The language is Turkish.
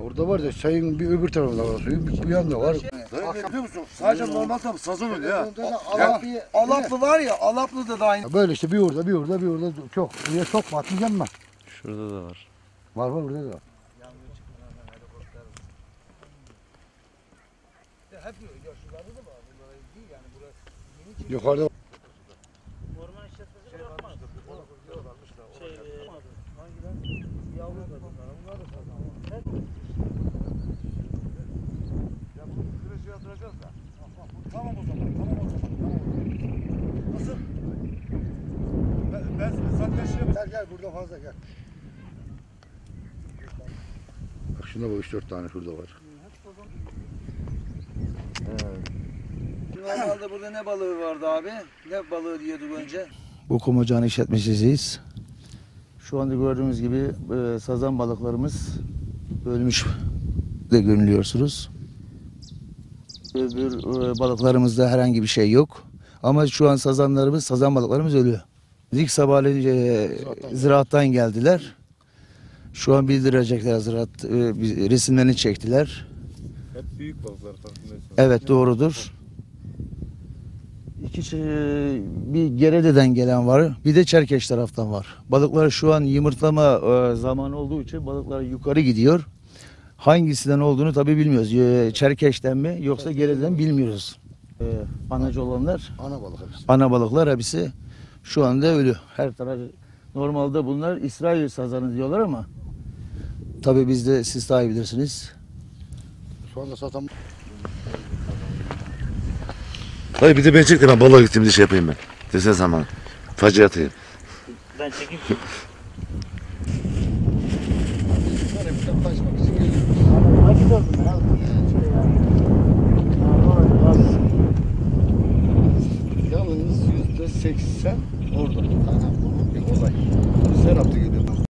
Orada var da çayın bir öbür tarafında var suyun, bir bu yanda var. Dayı biliyor musun? Sadece normal tabi sazan öyle ya. Alaplı var ya, Alaplı'da da aynı. Böyle işte bir orada, bir orada, bir orada çok. Buraya çok batmayacağım ben. Şurada da var. Var var burada da var. Yukarıda Orman işletmesi bırakmaz. Yavru da bunlar. Bunlar da sazan. Ya bu güneşi yatıracağız da. Tamam o zaman, tamam o zaman. Nasıl? Ben zaten şey yapayım. gel burada fazla gel. Bak şuna bak 3-4 tane şurada var. Normalde burada ne balığı vardı abi? Ne balığı diyorduk önce? Bu Kumacağın işletmecisiyiz. Şu anda gördüğünüz gibi sazan balıklarımız ölmüş de görünüyorsunuz. Öbür balıklarımızda herhangi bir şey yok. Ama şu an sazan balıklarımız ölüyor. İlk sabahleyin ziraattan geldiler. Şu an bildirecekler ziraat resimlerini çektiler. Hep büyük balıklar farkındaysanız. Evet doğrudur. Bir Gerede'den gelen var, bir de Çerkeş taraftan var. Balıklar şu an yumurtlama zamanı olduğu için balıklar yukarı gidiyor. Hangisinden olduğunu tabii bilmiyoruz. Çerkeş'ten mi yoksa Gerede'den bilmiyoruz. Anacı olanlar, Ana balık hepsi. ana balıklar hepsi şu anda ölü. Her taraf normalde bunlar İsrail sazanı diyorlar ama tabii biz de siz daha iyi bilirsiniz. Şu anda satan Dayı bir de ben çek de ben balığa gittiğimde şey yapayım ben. Desene sen bana. Facı atayım. Ben çekeyim. Hadi gördüm ya. yalnız %80 orada. Bunun bir olay. Biz her hafta geliyoruz.